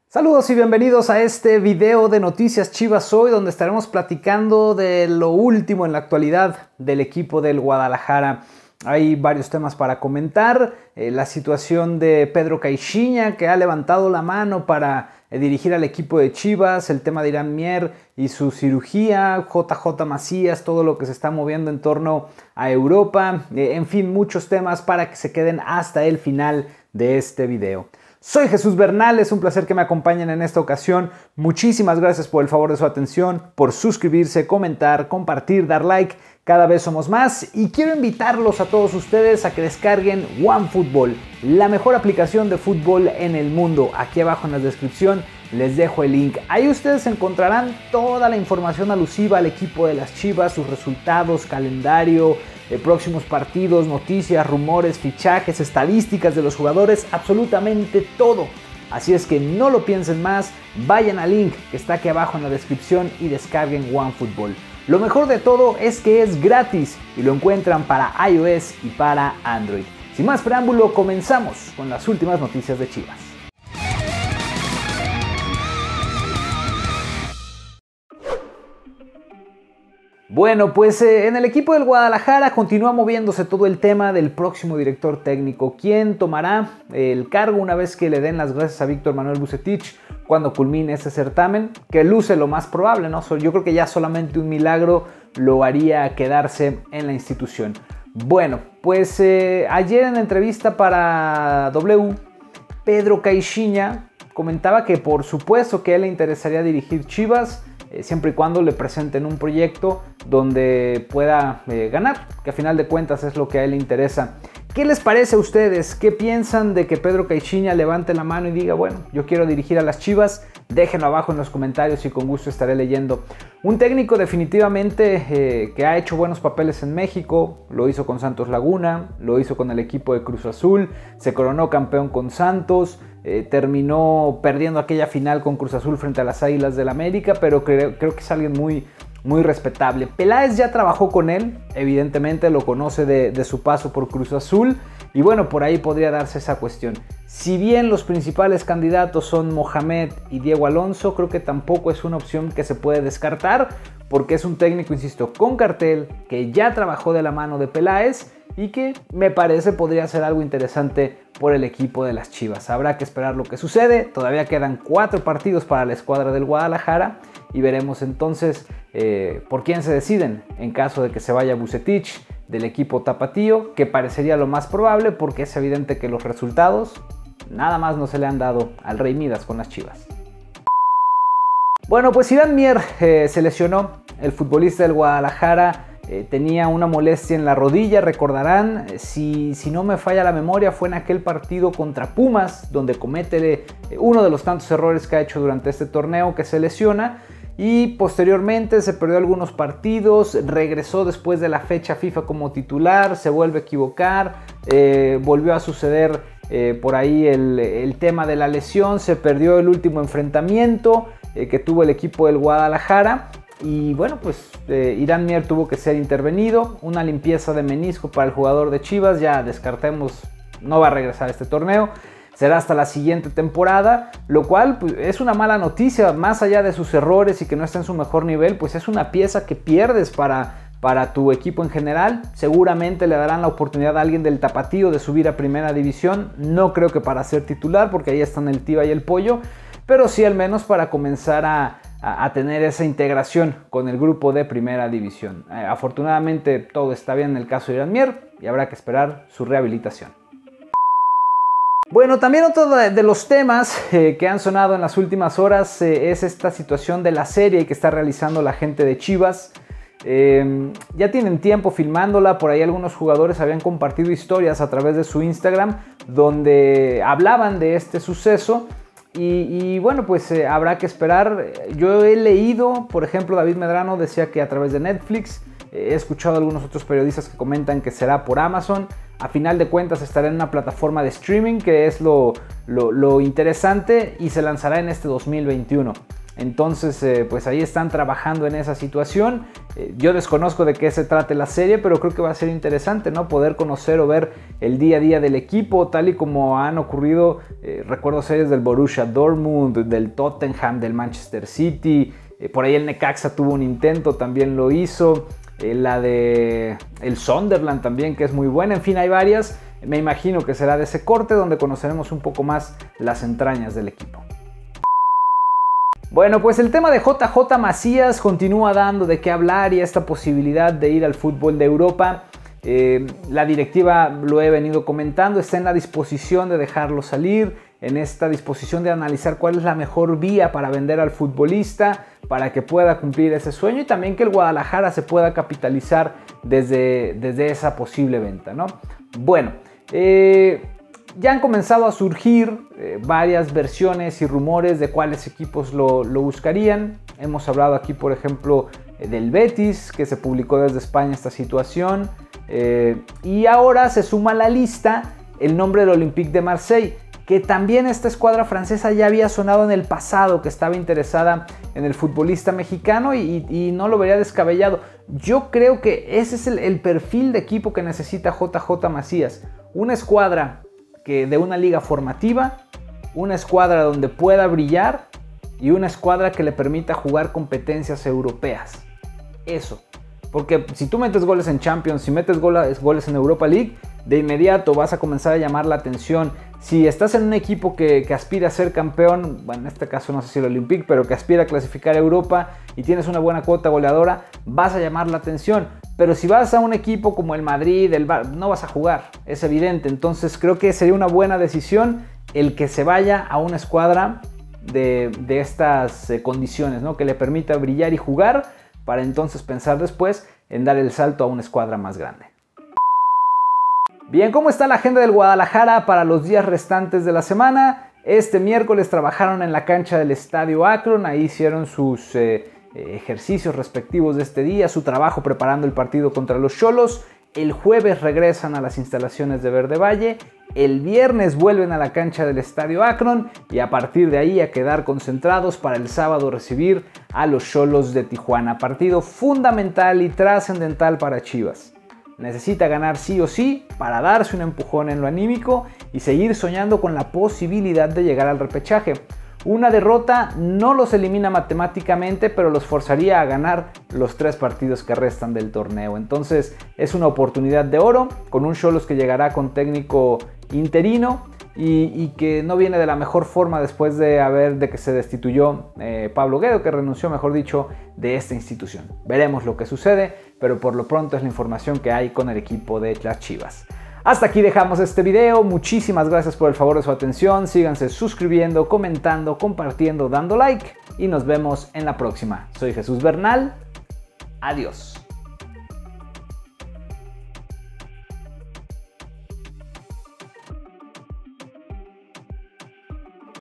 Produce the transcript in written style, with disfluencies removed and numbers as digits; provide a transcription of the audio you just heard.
Saludos y bienvenidos a este video de Noticias Chivas Hoy, donde estaremos platicando de lo último en la actualidad del equipo del Guadalajara. Hay varios temas para comentar, la situación de Pedro Caixinha, que ha levantado la mano para dirigir al equipo de Chivas, el tema de Irán Mier y su cirugía, JJ Macías, todo lo que se está moviendo en torno a Europa, en fin, muchos temas para que se queden hasta el final de este video. Soy Jesús Bernal, es un placer que me acompañen en esta ocasión. Muchísimas gracias por el favor de su atención, por suscribirse, comentar, compartir, dar like. Cada vez somos más y quiero invitarlos a todos ustedes a que descarguen OneFootball, la mejor aplicación de fútbol en el mundo. Aquí abajo en la descripción les dejo el link. Ahí ustedes encontrarán toda la información alusiva al equipo de las Chivas, sus resultados, calendario, próximos partidos, noticias, rumores, fichajes, estadísticas de los jugadores, absolutamente todo. Así es que no lo piensen más, vayan al link que está aquí abajo en la descripción y descarguen OneFootball. Lo mejor de todo es que es gratis y lo encuentran para iOS y para Android. Sin más preámbulo, comenzamos con las últimas noticias de Chivas. Bueno, pues en el equipo del Guadalajara continúa moviéndose todo el tema del próximo director técnico. ¿Quién tomará el cargo una vez que le den las gracias a Víctor Manuel Vucetich cuando culmine este certamen? Que luce lo más probable, ¿no? Yo creo que ya solamente un milagro lo haría quedarse en la institución. Bueno, pues ayer en la entrevista para W, Pedro Caixinha comentaba que por supuesto que a él le interesaría dirigir Chivas, siempre y cuando le presenten un proyecto donde pueda ganar, que a final de cuentas es lo que a él le interesa. ¿Qué les parece a ustedes? ¿Qué piensan de que Pedro Caixinha levante la mano y diga, bueno, yo quiero dirigir a las Chivas? Déjenlo abajo en los comentarios y con gusto estaré leyendo. Un técnico definitivamente que ha hecho buenos papeles en México, lo hizo con Santos Laguna, lo hizo con el equipo de Cruz Azul, se coronó campeón con Santos, terminó perdiendo aquella final con Cruz Azul frente a las Águilas del América, pero creo que es alguien muy respetable. Peláez ya trabajó con él, evidentemente lo conoce de su paso por Cruz Azul y bueno, por ahí podría darse esa cuestión. Si bien los principales candidatos son Mohamed y Diego Alonso, creo que tampoco es una opción que se puede descartar porque es un técnico, insisto, con cartel, que ya trabajó de la mano de Peláez y que me parece podría ser algo interesante por el equipo de las Chivas. Habrá que esperar lo que sucede, todavía quedan 4 partidos para la escuadra del Guadalajara y veremos entonces por quién se deciden en caso de que se vaya Vucetich del equipo tapatío, que parecería lo más probable porque es evidente que los resultados nada más no se le han dado al Rey Midas con las Chivas. Bueno, pues Irán Mier se lesionó, el futbolista del Guadalajara tenía una molestia en la rodilla, recordarán, si no me falla la memoria, fue en aquel partido contra Pumas, donde comete uno de los tantos errores que ha hecho durante este torneo, que se lesiona, y posteriormente se perdió algunos partidos, regresó después de la fecha FIFA como titular, se vuelve a equivocar, volvió a suceder por ahí el tema de la lesión, se perdió el último enfrentamiento que tuvo el equipo del Guadalajara. Y bueno, pues Irán Mier tuvo que ser intervenido, una limpieza de menisco para el jugador de Chivas, ya descartemos, no va a regresar a este torneo, será hasta la siguiente temporada, lo cual pues, es una mala noticia, más allá de sus errores y que no está en su mejor nivel, pues es una pieza que pierdes para tu equipo en general. Seguramente le darán la oportunidad a alguien del tapatío de subir a primera división, no creo que para ser titular, porque ahí están el Tiva y el Pollo, pero sí al menos para comenzar a tener esa integración con el grupo de primera división. Afortunadamente todo está bien en el caso de Irán Mier y habrá que esperar su rehabilitación. Bueno, también otro de los temas que han sonado en las últimas horas es esta situación de la serie que está realizando la gente de Chivas. Ya tienen tiempo filmándola, por ahí algunos jugadores habían compartido historias a través de su Instagram donde hablaban de este suceso. Y bueno, pues habrá que esperar. Yo he leído, por ejemplo, David Medrano decía que a través de Netflix, he escuchado a algunos otros periodistas que comentan que será por Amazon. A final de cuentas estará en una plataforma de streaming, que es lo interesante, y se lanzará en este 2021. Entonces, pues ahí están trabajando en esa situación. Yo desconozco de qué se trate la serie, pero creo que va a ser interesante, ¿no? Poder conocer o ver el día a día del equipo, tal y como han ocurrido, recuerdo series del Borussia Dortmund, del Tottenham, del Manchester City. Por ahí el Necaxa tuvo un intento, también lo hizo. La de el Sunderland también, que es muy buena. En fin, hay varias. Me imagino que será de ese corte donde conoceremos un poco más las entrañas del equipo. Bueno, pues el tema de JJ Macías continúa dando de qué hablar y esta posibilidad de ir al fútbol de Europa. La directiva, lo he venido comentando, está en la disposición de dejarlo salir, en esta disposición de analizar cuál es la mejor vía para vender al futbolista, para que pueda cumplir ese sueño y también que el Guadalajara se pueda capitalizar desde esa posible venta, ¿no? Bueno, ya han comenzado a surgir varias versiones y rumores de cuáles equipos lo buscarían. Hemos hablado aquí, por ejemplo, del Betis, que se publicó desde España esta situación. Y ahora se suma a la lista el nombre del Olympique de Marsella, que también esta escuadra francesa ya había sonado en el pasado, que estaba interesada en el futbolista mexicano y no lo vería descabellado. Yo creo que ese es el perfil de equipo que necesita JJ Macías. Una escuadra de una liga formativa, una escuadra donde pueda brillar y una escuadra que le permita jugar competencias europeas. Eso. Porque si tú metes goles en Champions, si metes goles en Europa League, de inmediato vas a comenzar a llamar la atención. Si estás en un equipo que aspira a ser campeón, bueno, en este caso no sé si el Olympique, pero que aspira a clasificar a Europa y tienes una buena cuota goleadora, vas a llamar la atención. Pero si vas a un equipo como el Madrid, el Barça, no vas a jugar, es evidente. Entonces creo que sería una buena decisión el que se vaya a una escuadra de estas condiciones, ¿no? Que le permita brillar y jugar, para entonces pensar después en dar el salto a una escuadra más grande. Bien, ¿cómo está la agenda del Guadalajara para los días restantes de la semana? Este miércoles trabajaron en la cancha del Estadio Akron, ahí hicieron sus ejercicios respectivos de este día, su trabajo preparando el partido contra los Xolos. El jueves regresan a las instalaciones de Verde Valle, el viernes vuelven a la cancha del Estadio Akron y a partir de ahí a quedar concentrados para el sábado recibir a los Xolos de Tijuana. Partido fundamental y trascendental para Chivas. Necesita ganar sí o sí para darse un empujón en lo anímico y seguir soñando con la posibilidad de llegar al repechaje. Una derrota no los elimina matemáticamente, pero los forzaría a ganar los 3 partidos que restan del torneo. Entonces es una oportunidad de oro con un Xolos que llegará con técnico interino y que no viene de la mejor forma después de que se destituyó Pablo Guedo, que renunció, mejor dicho, de esta institución. Veremos lo que sucede, pero por lo pronto es la información que hay con el equipo de las Chivas. Hasta aquí dejamos este video, muchísimas gracias por el favor de su atención, síganse suscribiendo, comentando, compartiendo, dando like y nos vemos en la próxima. Soy Jesús Bernal, adiós.